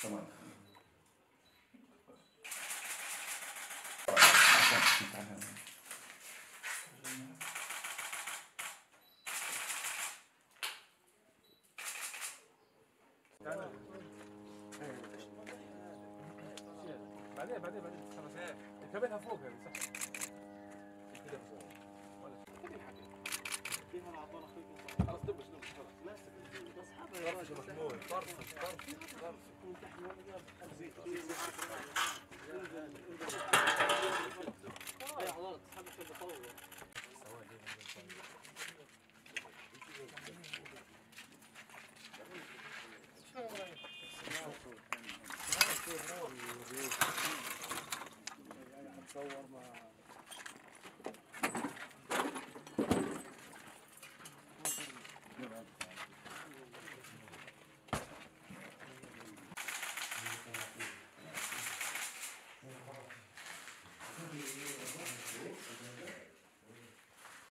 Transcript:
تمام. بعدين خلاص كبتها فوق هذه صح كده فوق ولا كده الحكي كيف انا اعطانا اخوك خلاص دبش خلاص ماسك بس هذا يا راجل محمود طرف يكون تحت زيت يا حضرتك حبيت تطور